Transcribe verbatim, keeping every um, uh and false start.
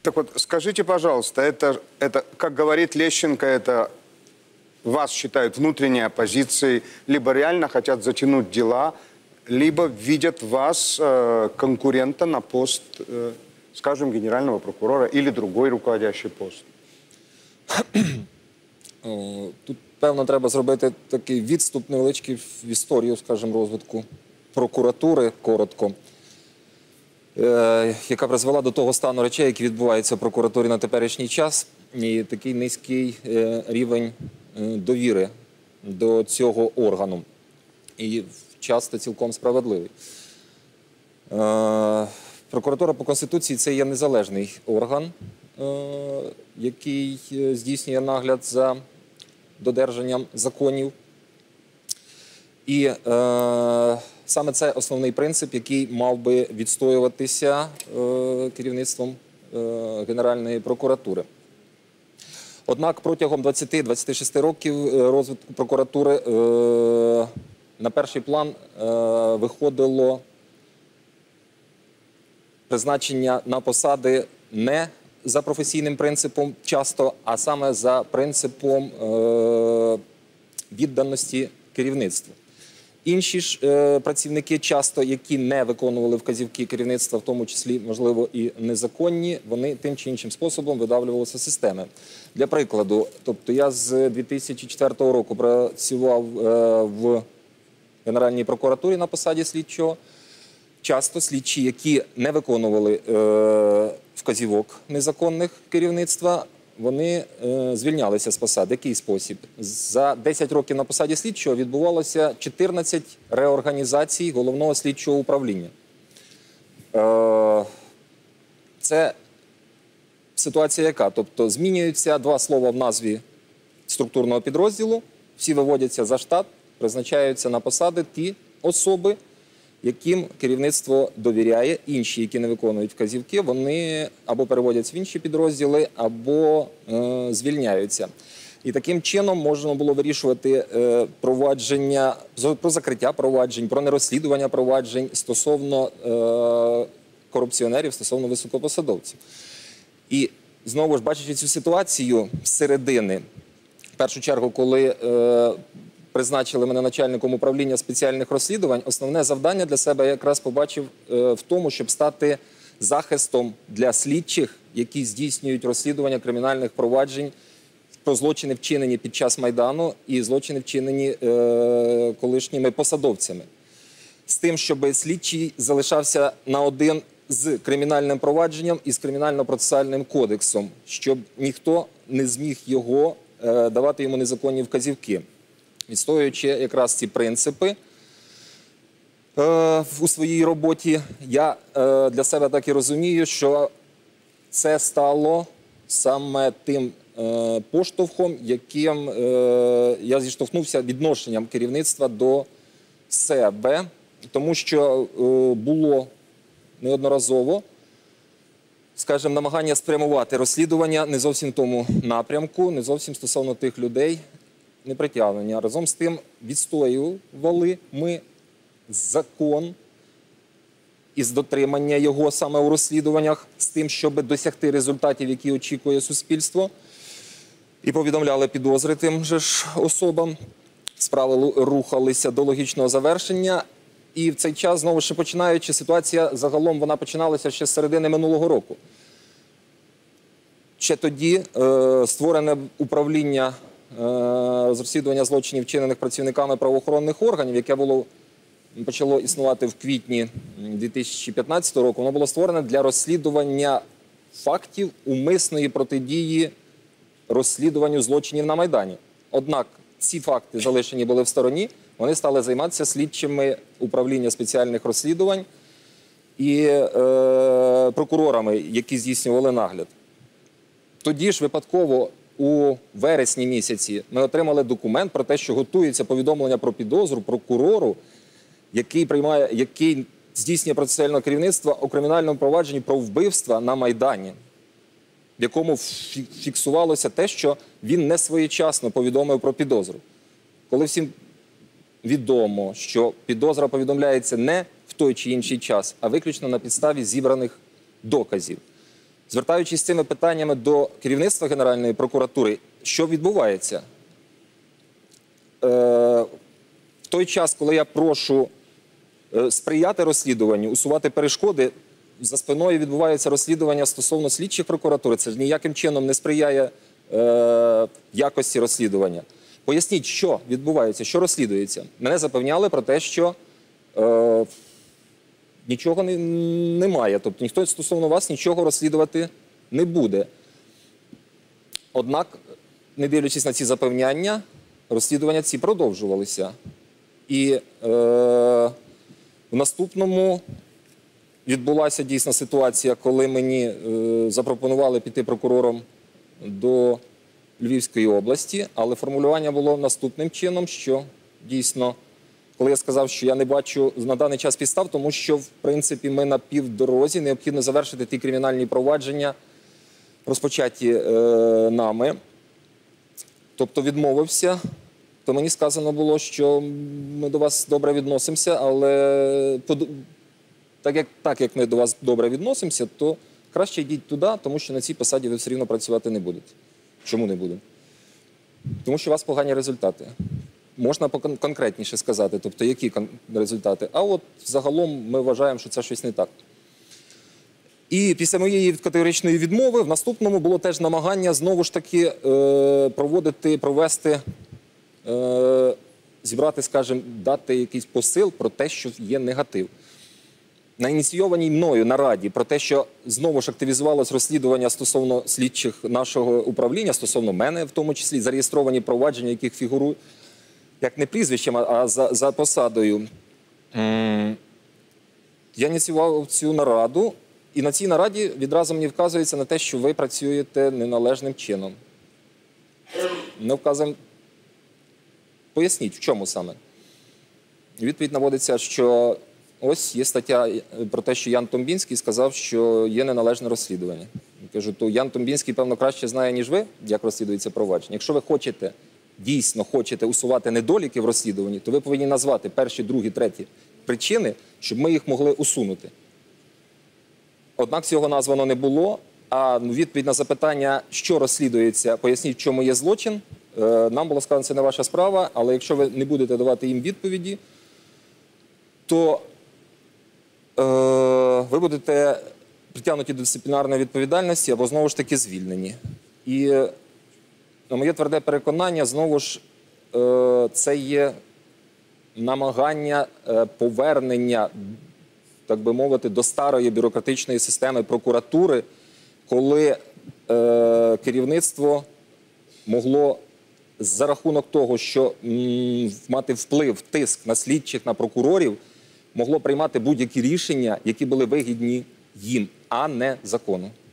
Так вот, скажите, пожалуйста, это, это, как говорит Лещенко, это вас считают внутренней оппозицией, либо реально хотят затянуть дела, либо видят вас э, конкурента на пост, э, скажем, генерального прокурора или другой руководящий пост? Тут, певно, треба зробити такий відступ невеличкий в історію, скажімо, розвитку прокуратури, коротко, яка призвела до того стану речей, які відбуваються в прокуратурі на теперішній час, і такий низький рівень довіри до цього органу. І часто цілком справедливий. Прокуратура по Конституції – це є незалежний орган, який здійснює нагляд за додержанням законів. І е, саме це основний принцип, який мав би відстоюватися е, керівництвом е, Генеральної прокуратури. Однак протягом двадцяти-двадцяти шести років розвитку прокуратури е, на перший план е, виходило призначення на посади не за професійним принципом часто, а саме за принципом е, відданості керівництву. Інші ж е, працівники часто, які не виконували вказівки керівництва, в тому числі, можливо, і незаконні, вони тим чи іншим способом видавлювалися з системи. Для прикладу, тобто я з дві тисячі четвертого року працював е, в Генеральній прокуратурі на посаді слідчого. Часто слідчі, які не виконували е, вказівок незаконних керівництва, вони е, звільнялися з посад. Який спосіб? За десять років на посаді слідчого відбувалося чотирнадцять реорганізацій головного слідчого управління. Е, це ситуація яка? Тобто змінюються два слова в назві структурного підрозділу, всі виводяться за штат, призначаються на посади ті особи, яким керівництво довіряє. Інші, які не виконують вказівки, вони або переводяться в інші підрозділи, або е, звільняються. І таким чином можна було вирішувати е, провадження, про закриття проваджень, про нерозслідування проваджень стосовно е, корупціонерів, стосовно високопосадовців. І знову ж, бачачи цю ситуацію зсередини, в першу чергу, коли е, призначили мене начальником управління спеціальних розслідувань, основне завдання для себе я якраз побачив е, в тому, щоб стати захистом для слідчих, які здійснюють розслідування кримінальних проваджень про злочини, вчинені під час Майдану, і злочини, вчинені е, колишніми посадовцями. З тим, щоб слідчий залишався наодин з кримінальним провадженням і з кримінально-процесуальним кодексом, щоб ніхто не зміг його е, давати йому незаконні вказівки. Відстоюючи якраз ці принципи е, у своїй роботі, я е, для себе так і розумію, що це стало саме тим е, поштовхом, яким е, я зіштовхнувся відношенням керівництва до себе, тому що е, було неодноразово, скажімо, намагання спрямувати розслідування не зовсім в тому напрямку, не зовсім стосовно тих людей, непритягнення. Разом з тим відстоювали ми закон із дотримання його саме у розслідуваннях, з тим, щоб досягти результатів, які очікує суспільство. І повідомляли підозри тим же ж особам. Справи рухалися до логічного завершення. І в цей час, знову ж починаючи, ситуація загалом вона починалася ще з середини минулого року. Ще тоді е, створене управління з розслідування злочинів, вчинених працівниками правоохоронних органів, яке було, почало існувати в квітні дві тисячі п'ятнадцятого року, воно було створене для розслідування фактів умисної протидії розслідуванню злочинів на Майдані. Однак ці факти залишені були в стороні, вони стали займатися слідчими управління спеціальних розслідувань і е, прокурорами, які здійснювали нагляд. Тоді ж випадково у вересні місяці ми отримали документ про те, що готується повідомлення про підозру прокурору, який приймає, який здійснює процесуальне керівництво у кримінальному провадженні про вбивства на Майдані, в якому фіксувалося те, що він не своєчасно повідомив про підозру. Коли всім відомо, що підозра повідомляється не в той чи інший час, а виключно на підставі зібраних доказів. Звертаючись з цими питаннями до керівництва Генеральної прокуратури, що відбувається? Е, в той час, коли я прошу е, сприяти розслідуванню, усувати перешкоди, за спиною відбувається розслідування стосовно слідчих прокуратури. Це ж ніяким чином не сприяє е, якості розслідування. Поясніть, що відбувається, що розслідується. Мене запевняли про те, що е, нічого не, немає. Тобто ніхто стосовно вас нічого розслідувати не буде. Однак, не дивлячись на ці запевняння, розслідування ці продовжувалися. І е, в наступному відбулася дійсна ситуація, коли мені е, запропонували піти прокурором до Львівської області, але формулювання було наступним чином, що дійсно, коли я сказав, що я не бачу на даний час підстав, тому що, в принципі, ми на півдорозі, необхідно завершити ті кримінальні провадження, розпочаті е, нами. Тобто відмовився, то мені сказано було, що ми до вас добре відносимося, але так як, так як ми до вас добре відносимося, то краще йдіть туди, тому що на цій посаді ви все рівно працювати не будете. Чому не будемо? Тому що у вас погані результати. Можна конкретніше сказати, тобто які результати. А от загалом ми вважаємо, що це щось не так. І після моєї категоричної відмови в наступному було теж намагання знову ж таки е, проводити, провести, е, зібрати, скажімо, дати якийсь посил про те, що є негатив. На ініційованій мною нараді про те, що знову ж активізувалось розслідування стосовно слідчих нашого управління, стосовно мене в тому числі, зареєстровані провадження, яких фігурують, як не прізвищем, а за, за посадою. Я ініціював цю нараду, і на цій нараді відразу мені вказується на те, що ви працюєте неналежним чином. Не вказуємо. Поясніть, в чому саме? Відповідь наводиться, що ось є стаття про те, що Ян Томбінський сказав, що є неналежне розслідування. Я кажу, то Ян Томбінський, певно, краще знає, ніж ви, як розслідується провадження. Якщо ви хочете, дійсно хочете усувати недоліки в розслідуванні, то ви повинні назвати перші, другі, треті причини, щоб ми їх могли усунути. Однак цього названо не було, а відповідь на запитання, що розслідується, поясніть, в чому є злочин, нам було сказано, це не ваша справа, але якщо ви не будете давати їм відповіді, то е, ви будете притягнуті до дисциплінарної відповідальності або знову ж таки звільнені. І на моє тверде переконання, знову ж, е, це є намагання е, повернення, так би мовити, до старої бюрократичної системи прокуратури, коли е, керівництво могло за рахунок того, що м, мати вплив, тиск на слідчих, на прокурорів, могло приймати будь-які рішення, які були вигідні їм, а не закону.